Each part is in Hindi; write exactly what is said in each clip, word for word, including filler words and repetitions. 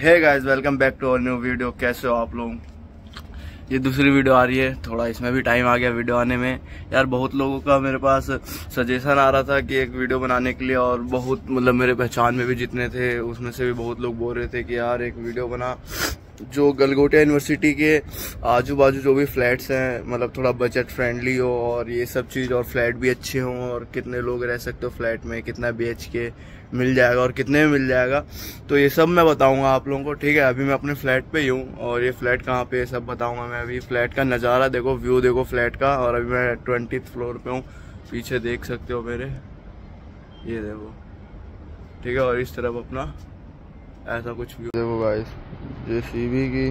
Hey guys, welcome back to our new video. कैसे हो आप लोग? ये दूसरी वीडियो आ रही है, थोड़ा इसमें भी टाइम आ गया वीडियो आने में। यार बहुत लोगों का मेरे पास सजेशन आ रहा था कि एक वीडियो बनाने के लिए, और बहुत मतलब मेरे पहचान में भी जितने थे उसमें से भी बहुत लोग बोल रहे थे कि यार एक वीडियो बना जो गलगोटिया यूनिवर्सिटी के आजू बाजू जो भी फ्लैट्स हैं मतलब थोड़ा बजट फ्रेंडली हो और ये सब चीज़, और फ्लैट भी अच्छे हों, और कितने लोग रह सकते हो फ्लैट में, कितना बी एच के मिल जाएगा और कितने में मिल जाएगा, तो ये सब मैं बताऊंगा आप लोगों को। ठीक है, अभी मैं अपने फ्लैट पे ही हूँ और ये फ्लैट कहाँ पे सब बताऊंगा मैं। अभी फ्लैट का नज़ारा देखो, व्यू देखो फ्लैट का, और अभी मैं ट्वेंटी फ्लोर पे हूँ। पीछे देख सकते हो मेरे, ये देखो। ठीक है, और इस तरफ अपना ऐसा कुछ व्यू देखो गाइस। ये सीबी की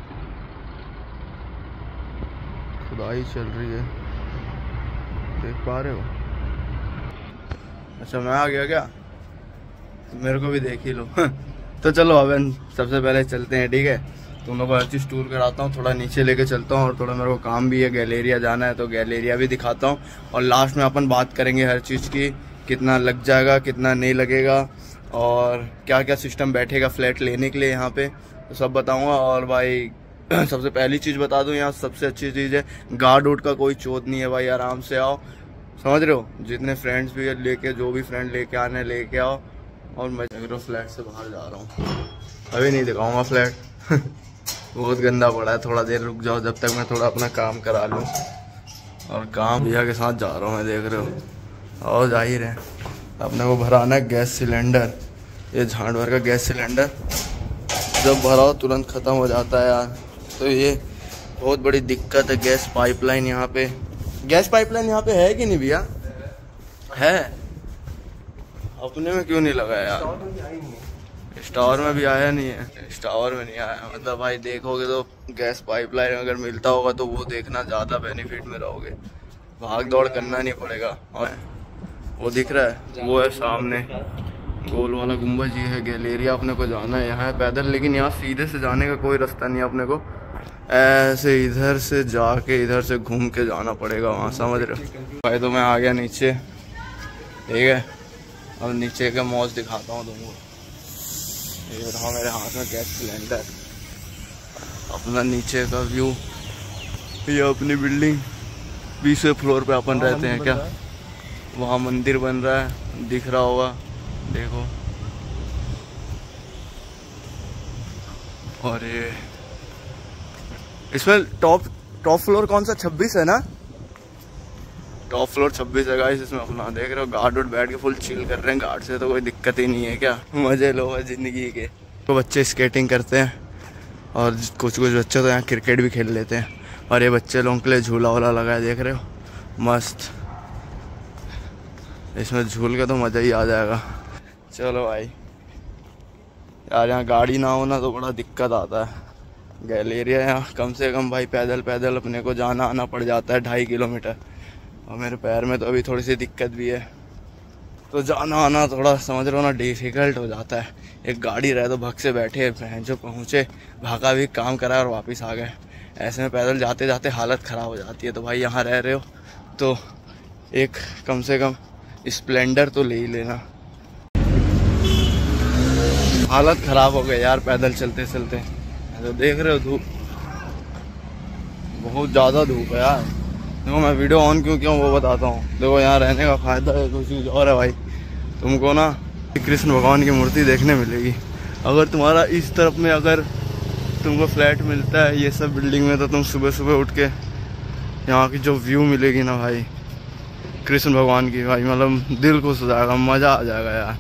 खुदाई चल रही है, देख पा रहे हो? अच्छा मैं आ गया क्या? मेरे को भी देख ही लो। तो चलो अब सबसे पहले चलते हैं। ठीक है, तुम लोग को हर चीज़ टूर कराता हूँ, थोड़ा नीचे लेके चलता हूँ, और थोड़ा मेरे को काम भी है, गैलेरिया जाना है तो गैलेरिया भी दिखाता हूँ। और लास्ट में अपन बात करेंगे हर चीज़ की, कितना लग जाएगा कितना नहीं लगेगा, और क्या क्या सिस्टम बैठेगा फ्लैट लेने के लिए यहाँ पे, तो सब बताऊँगा। और भाई सबसे पहली चीज़ बता दूँ, यहाँ सबसे अच्छी चीज़ है गार्ड वुड का कोई चोट नहीं है भाई, आराम से आओ, समझ रहे हो? जितने फ्रेंड्स भी लेके, जो भी फ्रेंड लेके आने लेके आओ। और मैं फ्लैट से बाहर जा रहा हूँ, अभी नहीं दिखाऊंगा फ्लैट। बहुत गंदा पड़ा है, थोड़ा देर रुक जाओ जब तक मैं थोड़ा अपना काम करा लूँ। और काम भैया के साथ जा रहा हूँ मैं, देख रहे हो। और जा ही रहे, अपने को भराना है गैस सिलेंडर। ये झाड़ भर का गैस सिलेंडर जब भराओ तुरंत ख़त्म हो जाता है यार, तो ये बहुत बड़ी दिक्कत है। गैस पाइपलाइन यहाँ पे, गैस पाइपलाइन यहाँ पे है कि नहीं भैया? है, अपने में क्यों नहीं लगा यार? स्टावर में भी आया नहीं है, स्टावर में नहीं आया। मतलब भाई देखोगे तो गैस पाइपलाइन अगर मिलता होगा तो वो देखना, ज़्यादा बेनिफिट में रहोगे, भाग दौड़ करना नहीं पड़ेगा। और वो दिख रहा है, वो है सामने गोल वाला गुम्बद। ये है गैलेरिया, अपने को जाना है यहाँ है पैदल, लेकिन यहाँ सीधे से जाने का कोई रास्ता नहीं है, अपने को ऐसे इधर से जाके इधर से घूम के जाना पड़ेगा वहाँ, समझ रहे हो भाई? तो मैं आ गया नीचे, ठीक है। अब नीचे का मौज दिखाता हूँ तुमको। ये रहा मेरे हाथ में गैस सिलेंडर, अपना नीचे का व्यू। ये अपनी बिल्डिंग, बीसवें फ्लोर पे अपन रहते हैं क्या? वहाँ मंदिर बन रहा है, दिख रहा होगा, देखो। और ये इसमें टॉप टॉप फ्लोर कौन सा? छब्बीस है ना? टॉप फ्लोर छब्बीस है गाइस। इसमें अपना देख रहे हो गार्ड वुड बैठ के फुल चिल कर रहे हैं। गार्ड से तो कोई दिक्कत ही नहीं है क्या? मजे लो है जिंदगी के। तो बच्चे स्केटिंग करते हैं, और कुछ कुछ बच्चे तो यहाँ क्रिकेट भी खेल लेते हैं। और ये बच्चे लोगों के लिए झूला वूला लगा है, देख रहे हो, मस्त। इसमें झूल के तो मज़ा ही आ जाएगा। चलो भाई यार, यहाँ गाड़ी ना हो ना तो बड़ा दिक्कत आता है। गैलेरिया यहाँ कम से कम भाई पैदल पैदल अपने को जाना आना पड़ जाता है, ढाई किलोमीटर। और मेरे पैर में तो अभी थोड़ी सी दिक्कत भी है, तो जाना आना थोड़ा समझ रहे हो ना डिफिकल्ट हो जाता है। एक गाड़ी रहे तो भग से बैठे, जो पहुँचे, भागा भी, काम करा और वापस आ गए। ऐसे में पैदल जाते जाते हालत ख़राब हो जाती है। तो भाई यहाँ रह रहे हो तो एक कम से कम स्प्लेंडर तो ले ही लेना। हालत ख़राब हो गई यार पैदल चलते चलते। तो देख रहे हो धूप, बहुत ज़्यादा धूप है यार। देखो मैं वीडियो ऑन क्यों क्यों वो बताता हूँ। देखो यहाँ रहने का फ़ायदा है कुछ चीज़ और है भाई, तुमको ना कृष्ण भगवान की मूर्ति देखने मिलेगी। अगर तुम्हारा इस तरफ में अगर तुमको फ्लैट मिलता है ये सब बिल्डिंग में, तो तुम सुबह सुबह उठ के यहाँ की जो व्यू मिलेगी ना भाई कृष्ण भगवान की, भाई मतलब दिल खुश हो जाएगा, मज़ा आ जाएगा यार।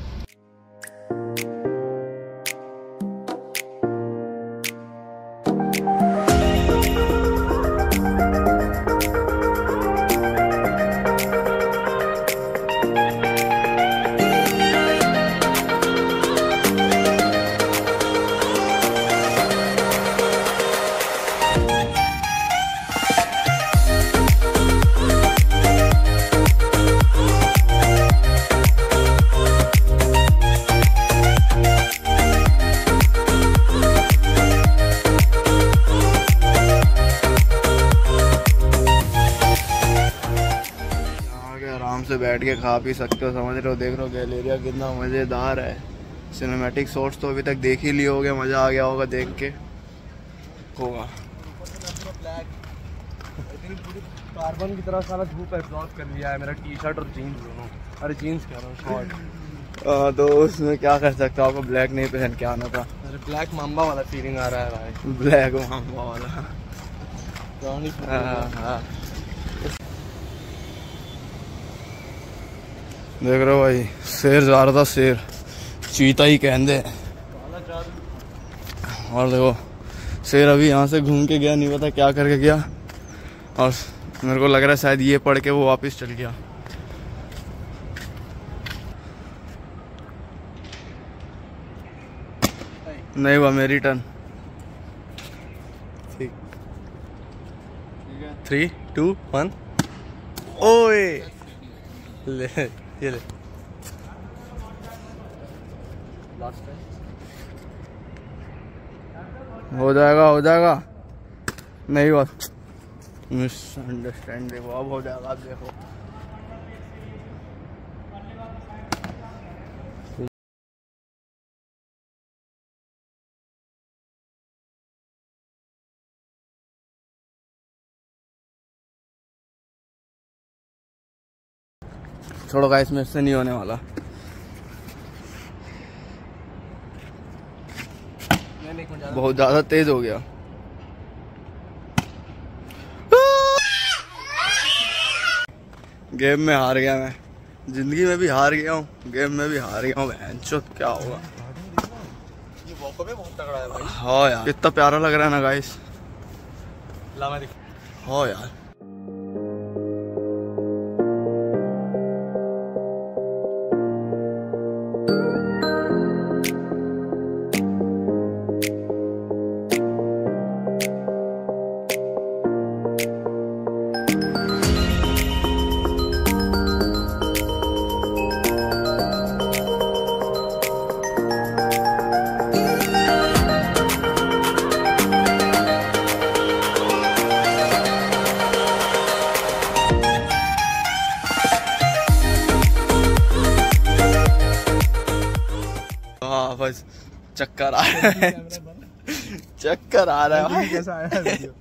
से बैठ के खा पी सकते हो, समझ रहे हो? देख रहे हो गैलेरिया कितना मज़ेदार है, सिनेमैटिक शॉट्स तो अभी तक देख ही लिए होगे, मज़ा आ गया होगा देख के होगा। कार्बन की तरह सारा धूप एब्जॉर्ब कर लिया है मेरा टी शर्ट और जीन्स दोनों। अरे जीन्स कह रहा हूँ, शॉर्ट। तो उसमें क्या कर सकता हूँ, आपको ब्लैक नहीं पहन के आना था। अरे ब्लैक माम्बा वाला फीलिंग आ रहा है भाई, ब्लैक माम्बा वाला। हाँ हाँ देख रहे हो भाई, शेर जा रहा था, शेर चीता ही कहते हैं। और देखो शेर अभी यहाँ से घूम के गया, नहीं पता क्या करके गया, और मेरे को लग रहा है शायद ये पढ़ के वो वापस चल गया। नहीं हुआ, मेरी टर्न। ठीक थ्री टू वन। ओए ले ये ले। हो जाएगा हो जाएगा। नहीं हुआ, मिसअंडरस्टैंड। देखो अब हो जाएगा, अब देखो। छोड़ो गाइस, मेरे से नहीं होने वाला। बहुत ज्यादा तेज हो गया। गेम में हार गया मैं, जिंदगी में भी हार गया हूँ, गेम में भी हार गया हूँ। बहनचोद क्या होगा। ये वॉको पे बहुत तगड़ा है भाई। हाँ यार, कितना प्यारा लग रहा है ना गाइस। ला मैं दिख। हाँ यार, बस चक्कर आ रहा है, चक्कर आ रहा है भाई। कैसा आया वीडियो?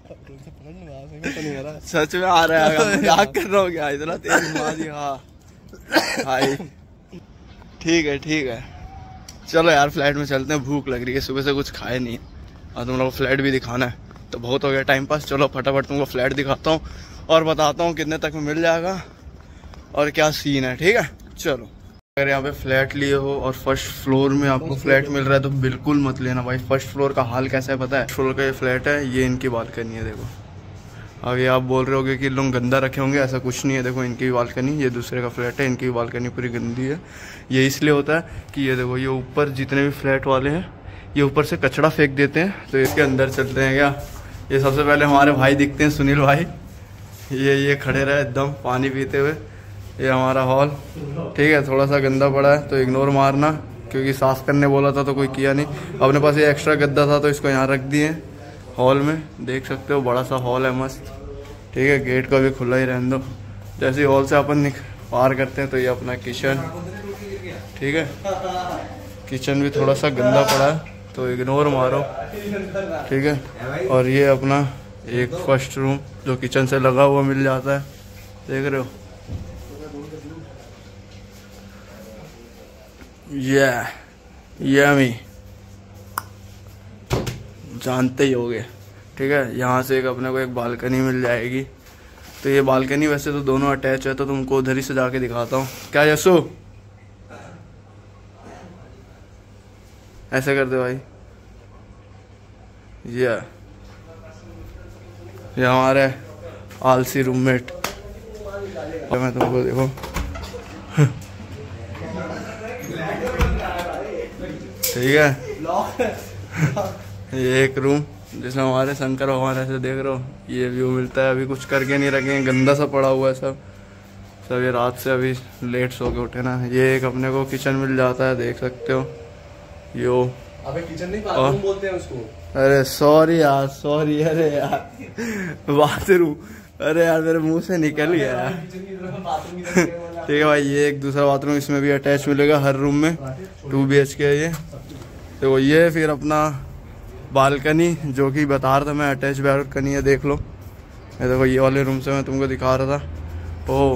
सच में आ रहा है, मजाक कर रहा हूँ क्या, इतना तेज मार दिया। हाँ भाई ठीक है ठीक है, चलो यार फ्लैट में चलते हैं, भूख लग रही है, सुबह से कुछ खाए नहीं और तुम लोग को फ्लैट भी दिखाना है, तो बहुत हो गया टाइम पास। चलो फटाफट तुमको फ्लैट दिखाता हूँ और बताता हूँ कितने तक में मिल जाएगा और क्या सीन है, ठीक है। चलो, अगर यहाँ पे फ्लैट लिए हो और फर्स्ट फ्लोर में आपको फ्लैट मिल रहा है तो बिल्कुल मत लेना भाई। फर्स्ट फ्लोर का हाल कैसा है पता है? फ्लोर का ये फ्लैट है, ये इनकी बालकनी है। देखो आगे आप बोल रहे होगे कि लोग गंदा रखे होंगे, ऐसा कुछ नहीं है। देखो इनकी भी बालकनी, ये दूसरे का फ्लैट है, इनकी भी बालकनी पूरी गंदी है। ये इसलिए होता है कि ये देखो, ये ऊपर जितने भी फ्लैट वाले हैं ये ऊपर से कचरा फेंक देते हैं। तो इसके अंदर चलते हैं क्या। ये सबसे पहले हमारे भाई दिखते हैं, सुनील भाई। ये ये खड़े रहे एकदम पानी पीते हुए। ये हमारा हॉल, ठीक है, थोड़ा सा गंदा पड़ा है तो इग्नोर मारना, क्योंकि साफ करने बोला था तो कोई किया नहीं। अपने पास ये एक्स्ट्रा गद्दा था तो इसको यहाँ रख दिए हॉल में। देख सकते हो बड़ा सा हॉल है मस्त, ठीक है। गेट का भी खुला ही रहने दो। जैसे हॉल से अपन पार करते हैं तो ये अपना किचन, ठीक है। किचन भी थोड़ा सा गंदा पड़ा है तो इग्नोर मारो, ठीक है। और ये अपना एक फर्स्ट रूम जो किचन से लगा हुआ मिल जाता है, देख रहे हो। ये यमी जानते ही होगे, ठीक है। यहाँ से एक अपने को एक बालकनी मिल जाएगी। तो ये बालकनी वैसे तो दोनों अटैच है, तो तुमको उधर ही से जाके दिखाता हूँ। क्या यशु, ऐसे कर दे भाई। ये ये हमारे आलसी रूममेट, मैं तुमको देखो ठीक है। ये एक रूम जिसमें हमारे शंकर भगवान ऐसे देख रहे हो, ये व्यू मिलता है। अभी कुछ करके नहीं रखे, गंदा सा पड़ा हुआ है सब सब ये रात से अभी लेट सो के उठे ना। ये एक अपने को किचन मिल जाता है, देख सकते हो। यो अबे किचन नहीं, बाथरूम बोलते हैं उसको। अरे सॉरी यार, सॉरी। अरे यार बाथरूम, अरे यार मेरे मुंह से निकल गया यार। ठीक है भाई, ये एक दूसरा बाथरूम इसमें भी अटैच मिलेगा हर रूम में, टू बी एच के है ये। तो ये फिर अपना बालकनी जो कि बता रहा था मैं, अटैच बालकनी है, देख लो। ये देखो ये वाले रूम से मैं तुमको दिखा रहा था। ओह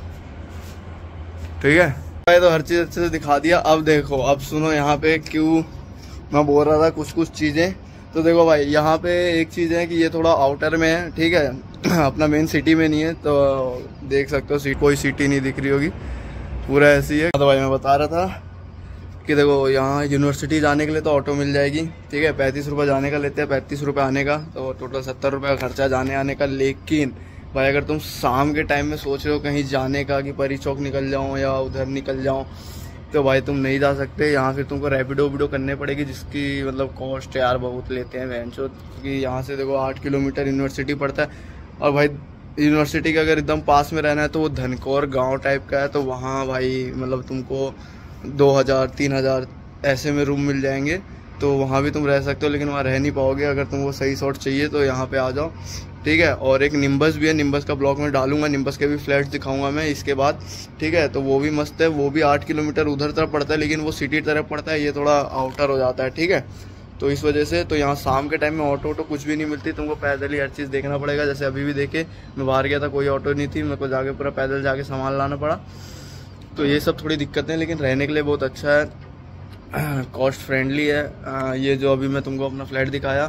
ठीक है भाई, तो हर चीज़ अच्छे से दिखा दिया। अब देखो, अब सुनो यहाँ पे क्यों मैं बोल रहा था कुछ कुछ चीज़ें। तो देखो भाई, यहाँ पे एक चीज़ है कि ये थोड़ा आउटर में है, ठीक है, अपना मेन सिटी में नहीं है। तो देख सकते हो कोई सिटी नहीं दिख रही होगी, पूरा ऐसी है। तो भाई मैं बता रहा था कि देखो यहाँ यूनिवर्सिटी जाने के लिए तो ऑटो मिल जाएगी, ठीक है, पैंतीस रुपये जाने का लेते हैं, पैंतीस रुपये आने का, तो टोटल सत्तर रुपये का खर्चा जाने आने का। लेकिन भाई अगर तुम शाम के टाइम में सोच रहे हो कहीं जाने का कि परी चौक निकल जाऊँ या उधर निकल जाऊँ, तो भाई तुम नहीं जा सकते। यहाँ फिर तुमको रैपिडो विडो करने पड़ेगी, जिसकी मतलब कॉस्ट यार बहुत लेते हैं वैन चो। क्योंकि यहाँ से देखो आठ किलोमीटर यूनिवर्सिटी पड़ता है, और भाई यूनिवर्सिटी का अगर एकदम पास में रहना है तो वो धनकौर गांव टाइप का है। तो वहाँ भाई मतलब तुमको दो हज़ार तीन हज़ार ऐसे में रूम मिल जाएंगे, तो वहाँ भी तुम रह सकते हो, लेकिन वहाँ रह नहीं पाओगे। अगर तुमको सही शॉट चाहिए तो यहाँ पे आ जाओ, ठीक है। और एक निम्बस भी है, निम्बस का ब्लॉग में डालूंगा, निम्बस के भी फ्लैट्स दिखाऊंगा मैं इसके बाद, ठीक है। तो वो भी मस्त है, वो भी आठ किलोमीटर उधर तरफ पड़ता है, लेकिन वो सिटी तरफ पड़ता है, ये थोड़ा आउटर हो जाता है, ठीक है। तो इस वजह से तो यहाँ शाम के टाइम में ऑटो ऑटो कुछ भी नहीं मिलती, तुमको पैदल ही हर चीज़ देखना पड़ेगा। जैसे अभी भी देखे, मैं बाहर गया था, कोई ऑटो नहीं थी, मेरे को जाके पूरा पैदल जाके सामान लाना पड़ा। तो ये सब थोड़ी दिक्कतें, लेकिन रहने के लिए बहुत अच्छा है, कॉस्ट फ्रेंडली है। ये जो अभी मैं तुमको अपना फ्लैट दिखाया,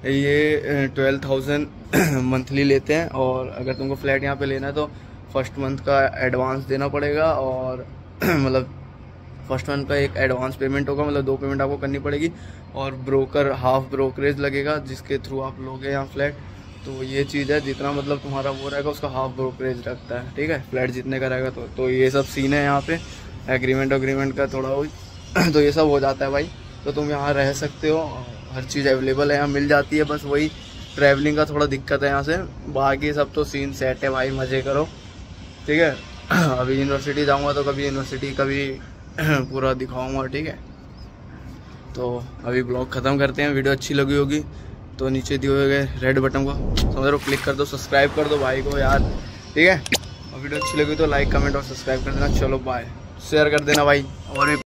ये ट्वेल्व थाउजेंड मंथली लेते हैं। और अगर तुमको फ्लैट यहाँ पे लेना है तो फर्स्ट मंथ का एडवांस देना पड़ेगा, और मतलब फर्स्ट मंथ का एक एडवांस पेमेंट होगा, मतलब दो पेमेंट आपको करनी पड़ेगी। और ब्रोकर हाफ ब्रोकरेज लगेगा, जिसके थ्रू आप लोगे यहाँ फ्लैट। तो ये चीज़ है, जितना मतलब तुम्हारा वो रहेगा उसका हाफ ब्रोकरेज रखता है, ठीक है, फ्लैट जितने का रहेगा। तो तो ये सब सीन है यहाँ पे, एग्रीमेंट एग्रीमेंट का थोड़ा वो तो ये सब हो जाता है भाई। तो तुम यहाँ रह सकते हो, हर चीज़ अवेलेबल है यहाँ, मिल जाती है। बस वही ट्रैवलिंग का थोड़ा दिक्कत है यहाँ से, बाकी सब तो सीन सेट है भाई, मज़े करो, ठीक है। अभी यूनिवर्सिटी जाऊँगा तो कभी यूनिवर्सिटी का भी पूरा दिखाऊँगा, ठीक है। तो अभी ब्लॉग ख़त्म करते हैं। वीडियो अच्छी लगी होगी तो नीचे दिए हुए गए रेड बटन को समझ लो क्लिक कर दो, सब्सक्राइब कर दो भाई को यार, ठीक है। और वीडियो अच्छी लगी तो लाइक कमेंट और सब्सक्राइब कर देना। चलो बाय, शेयर कर देना भाई। और